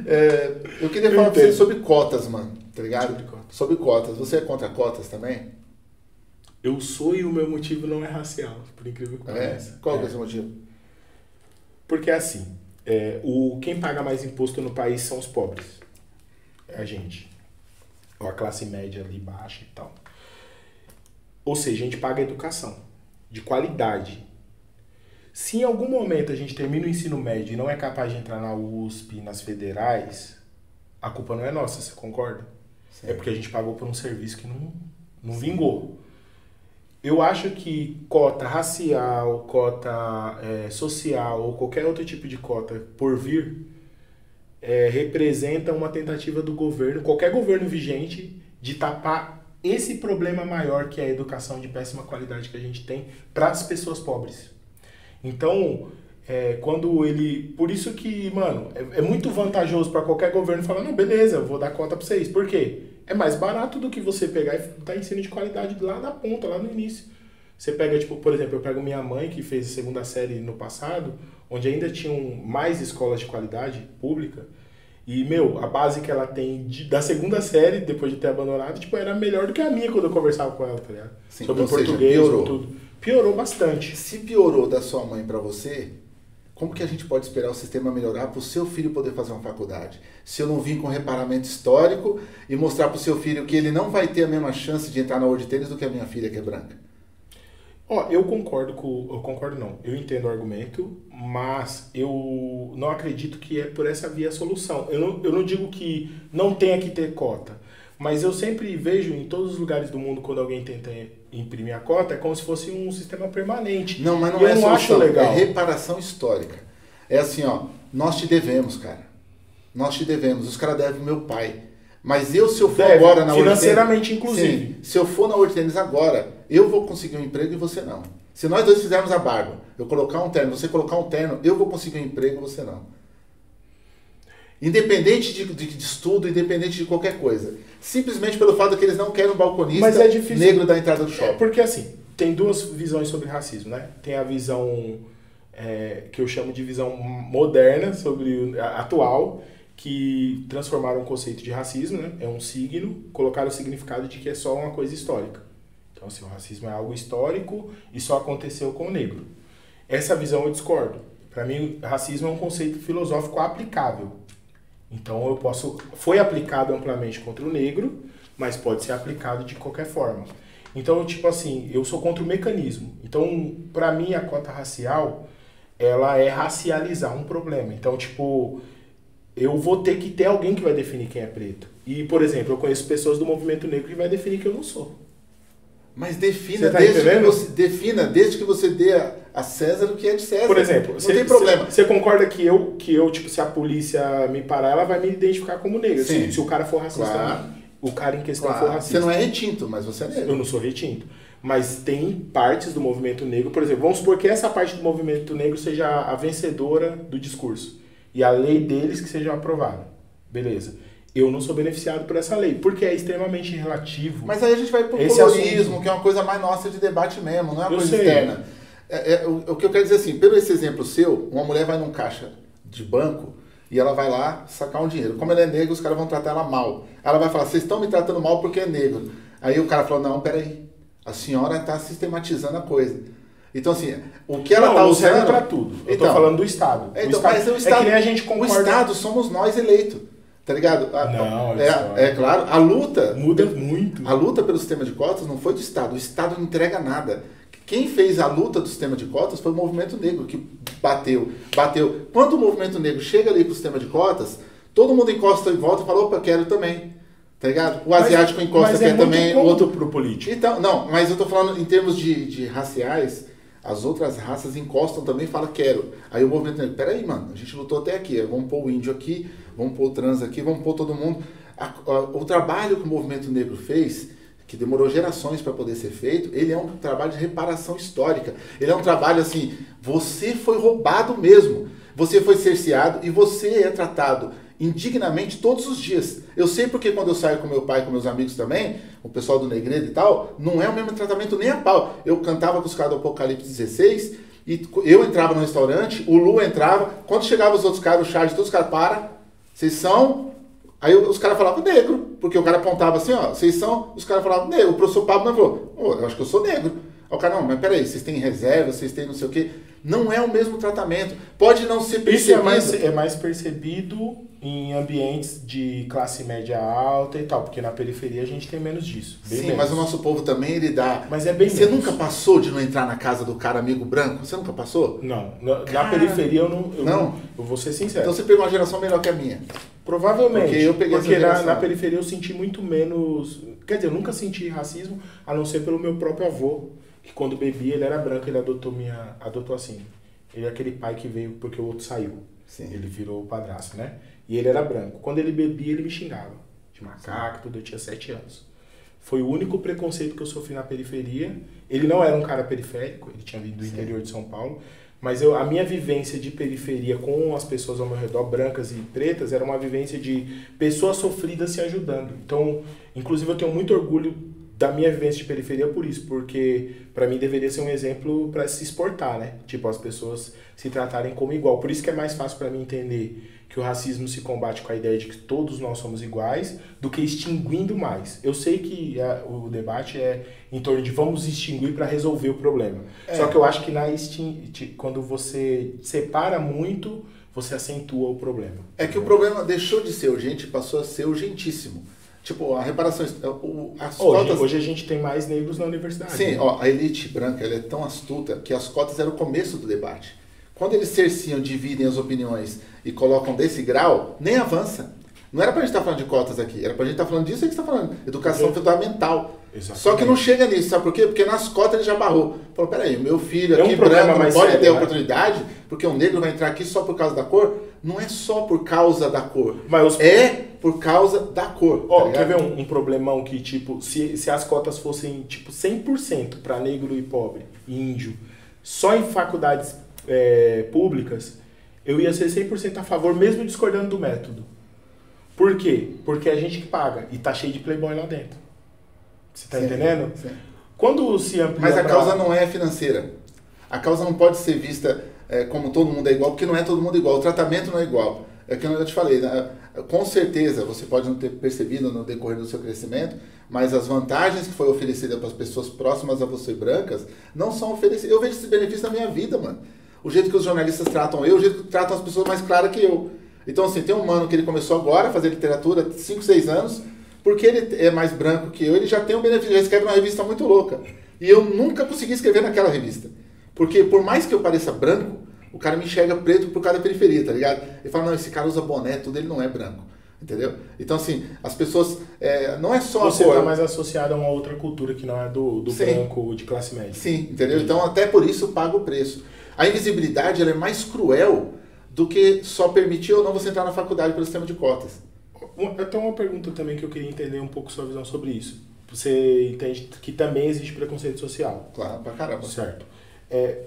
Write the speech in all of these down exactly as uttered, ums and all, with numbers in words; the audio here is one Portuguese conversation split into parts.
É, eu queria Eu falar pra você entendo. sobre cotas, mano, tá ligado? Sobre cotas. Sobre cotas. Você é contra cotas também? Eu sou e o meu motivo não é racial, por incrível que É? pareça. Qual que é É. o seu motivo? Porque assim, é, o, quem paga mais imposto no país são os pobres. É a gente. Ou a classe média ali baixa e tal. Ou seja, a gente paga educação de qualidade. Se em algum momento a gente termina o ensino médio e não é capaz de entrar na U S P, nas federais, a culpa não é nossa, você concorda? Certo. É porque a gente pagou por um serviço que não, não vingou. Eu acho que cota racial, cota é, social ou qualquer outro tipo de cota por vir é, representa uma tentativa do governo, qualquer governo vigente, de tapar esse problema maior que é a educação de péssima qualidade que a gente tem para as pessoas pobres. Então, é, quando ele... Por isso que, mano, é, é muito vantajoso para qualquer governo falar, não, beleza, eu vou dar cota para vocês. Por quê? É mais barato do que você pegar e dar ensino de qualidade lá na ponta, lá no início. Você pega, tipo, por exemplo, eu pego minha mãe, que fez a segunda série no passado, onde ainda tinham mais escolas de qualidade pública, e, meu, a base que ela tem de, da segunda série, depois de ter abandonado, tipo, era melhor do que a minha quando eu conversava com ela, tá ligado? Sim, sobre ou seja, português, piorou. sobre tudo. Piorou bastante. Se piorou da sua mãe pra você, como que a gente pode esperar o sistema melhorar para o seu filho poder fazer uma faculdade? Se eu não vim com reparamento histórico e mostrar para o seu filho que ele não vai ter a mesma chance de entrar na World Tennis do que a minha filha, que é branca. Ó, eu concordo com... Eu concordo não. Eu entendo o argumento, mas eu não acredito que é por essa via a solução. Eu não, eu não digo que não tenha que ter cota, mas eu sempre vejo em todos os lugares do mundo, quando alguém tenta imprimir a cota, é como se fosse um sistema permanente. Não, mas não E é eu não acho solução, legal. é reparação histórica. É assim, ó, nós te devemos, cara. Nós te devemos. Os caras devem meu pai. Mas eu, se eu for Deve, agora na World Tennis... financeiramente, inclusive. Sim, se eu for na World Tennis agora, eu vou conseguir um emprego e você não. Se nós dois fizermos a barba, eu colocar um terno, você colocar um terno, eu vou conseguir um emprego e você não. Independente de, de, de estudo, independente de qualquer coisa. Simplesmente pelo fato que eles não querem um balconista Mas é difícil. negro da entrada do É shopping. porque assim, tem duas visões sobre racismo, né? Tem a visão é, que eu chamo de visão moderna, sobre a atual, que transformaram o conceito de racismo, né? É um signo, colocaram o significado de que é só uma coisa histórica. Então, assim, o racismo é algo histórico e só aconteceu com o negro. Essa visão eu discordo. Para mim, racismo é um conceito filosófico aplicável. Então, eu posso... Foi aplicado amplamente contra o negro, mas pode ser aplicado de qualquer forma. Então, tipo assim, eu sou contra o mecanismo. Então, para mim, a cota racial, ela é racializar um problema. Então, tipo, eu vou ter que ter alguém que vai definir quem é preto. E, por exemplo, eu conheço pessoas do movimento negro que vai definir que eu não sou. Mas defina, Você tá desde que entendendo? você, defina desde que você dê a, a César o que é de César. Por exemplo, não cê, tem problema. Você concorda que eu, que eu, tipo, se a polícia me parar, ela vai me identificar como negro? Sim. Se, se o cara for racista, Claro. o cara em questão Claro, for racista. você não é retinto, mas você é negro. Eu não sou retinto. Mas tem partes do movimento negro, por exemplo, vamos supor que essa parte do movimento negro seja a vencedora do discurso. E a lei deles que seja aprovada. Beleza. Eu não sou beneficiado por essa lei, porque é extremamente relativo. Mas aí a gente vai pro Esse colorismo, assunto. que é uma coisa mais nossa de debate mesmo, não é uma Eu coisa sei. externa. É, é, o, o que eu quero dizer assim, pelo esse exemplo seu, uma mulher vai num caixa de banco e ela vai lá sacar um dinheiro. Como ela é negra, os caras vão tratar ela mal. Ela vai falar, vocês estão me tratando mal porque é negro. Aí o cara falou, não, peraí, a senhora está sistematizando a coisa. Então, assim, o que ela não, está não usando... serve pra tudo. Eu então, tô falando do Estado. Então, o Estado mas o Estado, é que nem a gente o concorda... Estado somos nós eleitos, tá ligado? A- Não, é, isso é claro, a luta... Muda muito. A luta pelo sistema de cotas não foi do Estado. O Estado não entrega nada. Quem fez a luta do sistema de cotas foi o movimento negro, que bateu, bateu. Quando o movimento negro chega ali com o sistema de cotas, todo mundo encosta em volta e fala, opa, eu quero também. Tá ligado? O asiático mas, encosta, mas quer é muito também. O cômodo outro pro político. Então, não, mas eu tô falando em termos de, de raciais, as outras raças encostam também e falam, quero. Aí o movimento negro, peraí, mano, a gente lutou até aqui, vamos pôr o índio aqui, vamos pôr o trans aqui, vamos pôr todo mundo. A, a, o trabalho que o movimento negro fez, que demorou gerações para poder ser feito, ele é um trabalho de reparação histórica. Ele é um trabalho assim, você foi roubado mesmo, você foi cerceado e você é tratado indignamente todos os dias. Eu sei porque quando eu saio com meu pai, com meus amigos também, o pessoal do Negredo e tal, não é o mesmo tratamento nem a pau. Eu cantava com os caras do Apocalipse dezesseis, e eu entrava no restaurante, o Lu entrava, quando chegava os outros caras, o Charles, todos os caras, para, Vocês são... Aí os caras falavam negro, porque o cara apontava assim, ó, vocês são... Os caras falavam negro. O professor Pablo não falou, oh, eu acho que eu sou negro. Aí o cara, não, mas peraí, vocês têm reserva, vocês têm não sei o quê. Não é o mesmo tratamento. Pode não ser percebido. Isso é mais, é mais percebido em ambientes de classe média alta e tal, porque na periferia a gente tem menos disso. Sim, menos. mas o nosso povo também, ele dá... Mas é bem Você menos. nunca passou de não entrar na casa do cara amigo branco? Você nunca passou? Não, na, Cara, na periferia eu não, eu não. não. Eu vou ser sincero. Então você pegou uma geração melhor que a minha. Provavelmente. Porque eu peguei porque essa na, geração. na periferia eu senti muito menos... Quer dizer, eu nunca senti racismo, a não ser pelo meu próprio avô, que quando bebia ele era branco, ele adotou minha... adotou assim. Ele é aquele pai que veio porque o outro saiu. Sim. Ele virou o padrasto, né? E ele era branco. Quando ele bebia, ele me xingava. De macaco, tudo. Eu tinha sete anos. Foi o único preconceito que eu sofri na periferia. Ele não era um cara periférico, ele tinha vindo do Sim. interior de São Paulo. Mas eu, a minha vivência de periferia com as pessoas ao meu redor, brancas e pretas, era uma vivência de pessoas sofridas se ajudando. Então, inclusive, eu tenho muito orgulho da minha vivência de periferia por isso, porque para mim deveria ser um exemplo para se exportar, né? Tipo, as pessoas se tratarem como igual. Por isso que é mais fácil para mim entender que o racismo se combate com a ideia de que todos nós somos iguais, do que extinguindo mais. Eu sei que a, o debate é em torno de vamos extinguir para resolver o problema. É. Só que eu acho que na extin... quando você separa muito, você acentua o problema. É que o problema deixou de ser urgente e passou a ser urgentíssimo. Tipo, a reparação... O, as hoje, cotas... hoje a gente tem mais negros na universidade. Sim, né? ó, a elite branca ela é tão astuta que as cotas eram o começo do debate. Quando eles cerciam, dividem as opiniões e colocam desse grau, nem avança. Não era pra gente estar falando de cotas aqui, era pra gente estar falando disso aí que você está falando, educação Porque... fundamental. Exatamente. Só que não chega nisso, sabe por quê? Porque nas cotas ele já barrou. Falou, peraí, meu filho aqui é um branco não pode sério, ter né? oportunidade, porque um negro vai entrar aqui só por causa da cor? Não é só por causa da cor, Mas os... é por causa da cor. Ó, tá quer ver um, um problemão que, tipo, se, se as cotas fossem, tipo, cem por cento para negro e pobre e índio, só em faculdades é, públicas, eu ia ser cem por cento a favor, mesmo discordando do método. Por quê? Porque é a gente que paga e tá cheio de playboy lá dentro. Você tá sim, entendendo? Sim. Quando se amplia... Mas a pra... causa não é financeira. A causa não pode ser vista é, como todo mundo é igual, porque não é todo mundo igual. O tratamento não é igual. É o que eu te falei, né? Com certeza você pode não ter percebido no decorrer do seu crescimento, mas as vantagens que foi oferecida para as pessoas próximas a você, brancas, não são oferecidas. Eu vejo esse benefício na minha vida, mano. O jeito que os jornalistas tratam eu, o jeito que tratam as pessoas mais claras que eu. Então, assim, tem um mano que ele começou agora a fazer literatura, cinco, seis anos, porque ele é mais branco que eu, ele já tem um benefício, ele escreve uma revista muito louca. E eu nunca consegui escrever naquela revista. Porque por mais que eu pareça branco, o cara me enxerga preto por causa da periferia, tá ligado? Ele fala, não, esse cara usa boné, tudo, ele não é branco. Entendeu? Então, assim, as pessoas... É, não é só Você a cor. Você tá mais associado a uma outra cultura que não é do, do branco de classe média. Sim, entendeu? Então, até por isso, paga o preço. A invisibilidade, ela é mais cruel do que só permitir ou não você entrar na faculdade pelo sistema de cotas. Eu tenho uma pergunta também que eu queria entender um pouco sua visão sobre isso. Você entende que também existe preconceito social? Claro, pra caramba. Certo. É,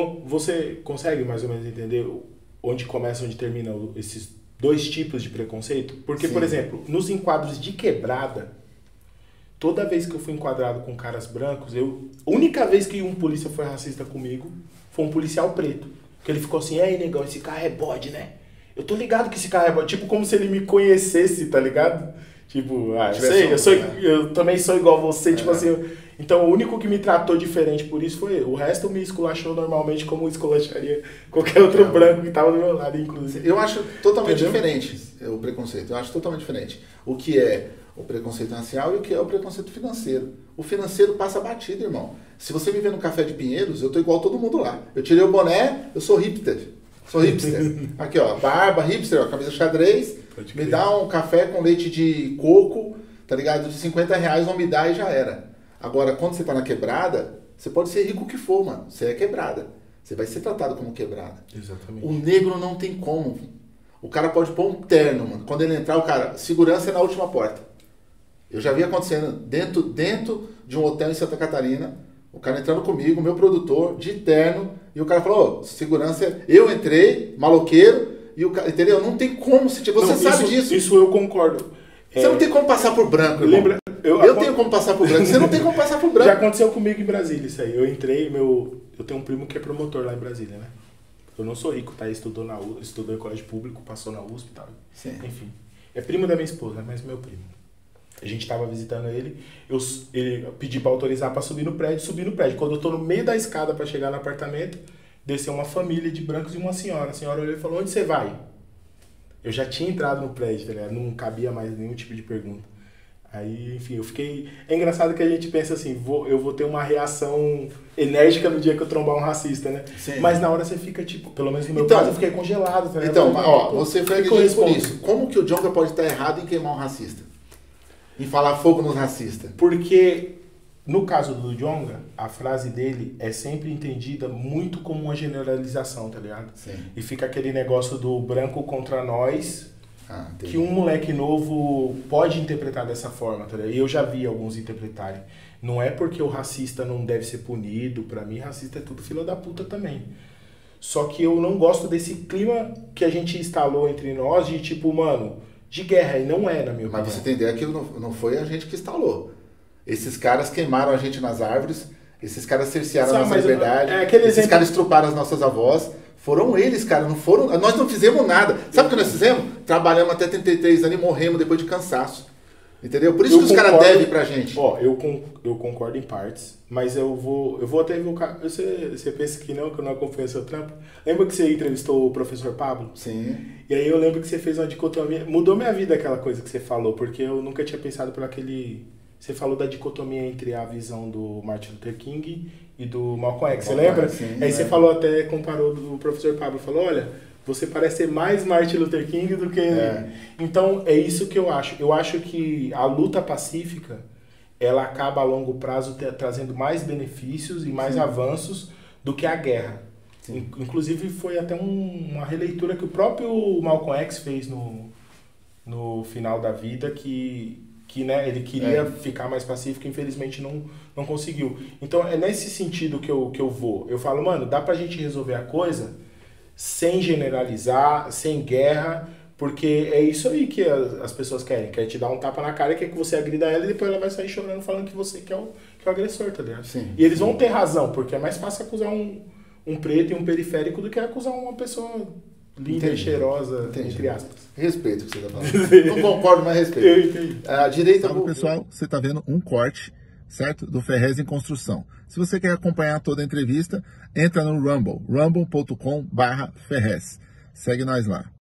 você consegue mais ou menos entender onde começa e onde termina esses dois tipos de preconceito? Porque, Sim. por exemplo, nos enquadros de quebrada, toda vez que eu fui enquadrado com caras brancos, eu, a única vez que um polícia foi racista comigo foi um policial preto. Que ele ficou assim, ei, negão, esse carro é bode, né? Eu tô ligado que esse carro é bode. Tipo, como se ele me conhecesse, tá ligado? Tipo, ah, eu sei, eu, sou, né? eu também sou igual a você, é. tipo assim... Então, o único que me tratou diferente por isso foi ele. O resto me esculachou normalmente como esculacharia qualquer outro é. branco que tava do meu lado, inclusive. Eu acho totalmente Entendeu? diferente o preconceito. Eu acho totalmente diferente. O que é o preconceito racial e o que é o preconceito financeiro. O financeiro passa batido, irmão. Se você me vê no Café de Pinheiros, eu tô igual todo mundo lá. Eu tirei o boné, eu sou hipster. Sou hipster. Aqui, ó, barba, hipster, ó, camisa xadrez. Me dá um café com leite de coco, tá ligado? De cinquenta reais, não me dá e já era. Agora, quando você tá na quebrada, você pode ser rico o que for, mano. Você é quebrada. Você vai ser tratado como quebrada. Exatamente. O negro não tem como. O cara pode pôr um terno, mano. Quando ele entrar, o cara... Segurança é na última porta. Eu já vi acontecendo dentro, dentro de um hotel em Santa Catarina, o cara entrando comigo, meu produtor, de terno, e o cara falou, oh, segurança... Eu entrei, maloqueiro, e o cara... Entendeu? Não tem como... Se, você não, sabe isso, disso. Isso eu concordo. Você é... não tem como passar por branco, irmão. Lembra... Eu, eu tenho como passar por branco, você não tem como passar por branco. Já aconteceu comigo em Brasília isso aí. Eu entrei, meu, eu tenho um primo que é promotor lá em Brasília, né? Eu não sou rico, tá? Estudou, na U, estudou em colégio público, passou na U S P e tal. Sim. Enfim. É primo da minha esposa, mas meu primo. A gente tava visitando ele, eu, ele eu pedi pra autorizar pra subir no prédio, subi no prédio. Quando eu tô no meio da escada pra chegar no apartamento, desceu uma família de brancos e uma senhora. A senhora olhou e falou, onde você vai? Eu já tinha entrado no prédio, tá ligado? Não cabia mais nenhum tipo de pergunta. Aí, enfim, eu fiquei... É engraçado que a gente pensa assim, vou, eu vou ter uma reação enérgica no dia que eu trombar um racista, né? Sim. Mas na hora você fica, tipo, pelo menos no meu Então, caso, eu fiquei congelado, tá ligado? Então, Mas, ó, pô, você foi que que eu agredido por respondo? isso. Como que o Djonga pode estar errado em queimar um racista? Em falar fogo nos racistas? Porque, no caso do Djonga, a frase dele é sempre entendida muito como uma generalização, tá ligado? Sim. E fica aquele negócio do branco contra nós... Ah, que um moleque novo pode interpretar dessa forma, tá ligado? E eu já vi alguns interpretarem. Não é porque o racista não deve ser punido, pra mim racista é tudo filho da puta também. Só que eu não gosto desse clima que a gente instalou entre nós de tipo, mano, de guerra, e não é, na minha opinião. Mas você tem ideia que não, não foi a gente que instalou. Esses caras queimaram a gente nas árvores, esses caras cercearam Sabe, a nossa mas eu- liberdade, é aquele esses exemplo- caras estruparam as nossas avós. Foram eles, cara, não foram. Nós não fizemos nada. Sabe o que nós fizemos? Trabalhamos até trinta e três anos e morremos depois de cansaço. Entendeu? Por isso Eu que os caras concordo- devem pra gente. Ó, eu, con- eu concordo em partes, mas eu vou, eu vou até evocar. Você, você pensa que não, que eu não acompanho seu trampo? Lembra que você entrevistou o professor Pablo? Sim. E aí eu lembro que você fez uma dicotomia. Mudou minha vida aquela coisa que você falou, porque eu nunca tinha pensado por aquele. Você falou da dicotomia entre a visão do Martin Luther King e do Malcolm X, você Malcolm lembra? X, sim, aí você lembro. falou até, comparou do professor Pablo, falou, olha, você parece ser mais Martin Luther King do que... É. Então, é isso que eu acho. Eu acho que a luta pacífica, ela acaba a longo prazo te- trazendo mais benefícios e mais Sim. avanços do que a guerra. Sim. In- Inclusive, foi até um- uma releitura que o próprio Malcolm X fez no, no final da vida, que, que né, ele queria É. ficar mais pacífico, infelizmente não, não conseguiu. Então, é nesse sentido que eu, que eu vou. Eu falo, mano, dá pra gente resolver a coisa sem generalizar, sem guerra, porque é isso aí que as, as pessoas querem. Quer te dar um tapa na cara, quer que você agrida ela e depois ela vai sair chorando falando que você que é o, que é o agressor, tá ligado? Sim. E eles vão ter razão, porque é mais fácil acusar um, um preto e um periférico do que acusar uma pessoa linda Entendi. e cheirosa, Entendi. entre aspas. Respeito o que você tá falando. Não concordo, mas respeito. Eu entendi. A direita Salve pessoal, você está vendo um corte, certo? Do Ferrez em Construção. Se você quer acompanhar toda a entrevista, entra no Rumble, rumble ponto com barra Ferrez. Segue nós lá.